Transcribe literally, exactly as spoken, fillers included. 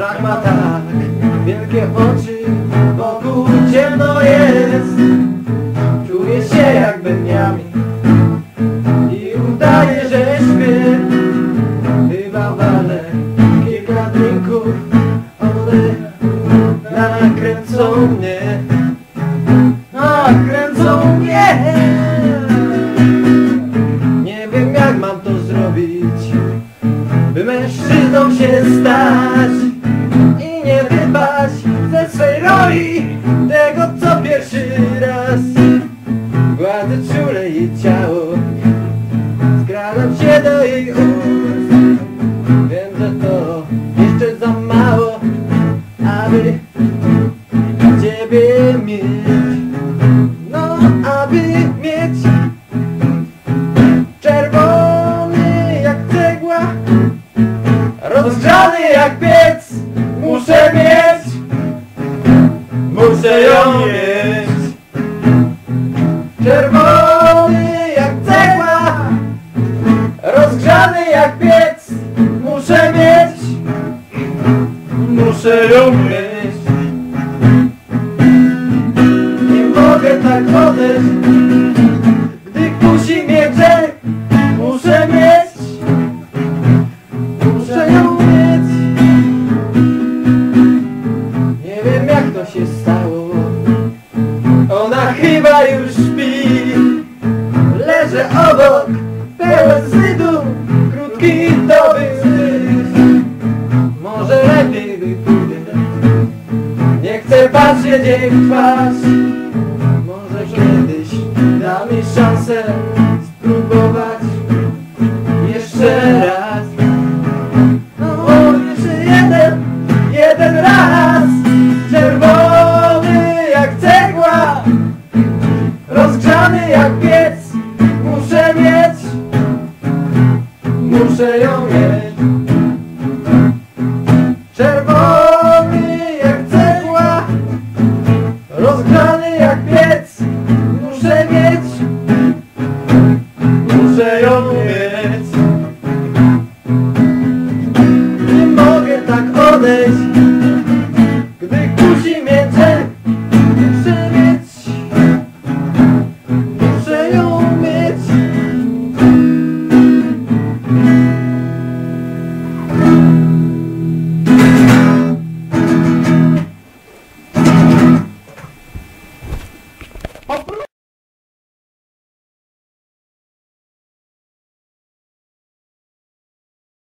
Strach ma tak wielkie oczy, wokół ciemno jest. Czuję się jak Benjamin i udaję, że śpię. Chyba walę kilka drinków, one nakręcą mnie, nakręcą mnie. Nie wiem, jak mam to zrobić, by mężczyzną się stać i nie wypaść ze swej roli tego, co pierwszy raz. Gładzę czule jej ciało, skradam się do jej ust. Wiem, że to jeszcze za mało, aby ciebie mieć. No, aby mieć czerwony jak cegła, rozgrzany jak piec. Muszę mieć, muszę ją mieć. Czerwony jak cegła, rozgrzany jak piec. Muszę mieć, muszę ją mieć. Nie mogę tak odejść, gdy kusi mnie grzech. Muszę mieć, muszę ją mieć. Nie wiem, jak to się stało, ona chyba już śpi. Leżę obok, pełen wstydu, krótki to był wstyd. Może lepiej wypójdę, nie chcę patrzeć jej w twarz. Może kiedyś da mi szansę spróbować jeszcze raz. No, jeszcze jeden, jeden raz. Czerwony jak cegła, rozgrzany jak piec. Muszę mieć, muszę ją mieć. Czerwony jak cegła, rozgrzany jak piec. Muszę mieć, muszę ją mieć. Nie mogę tak odejść, gdy kusi mnie grzech. Muszę mieć, muszę ją mieć. Oprócz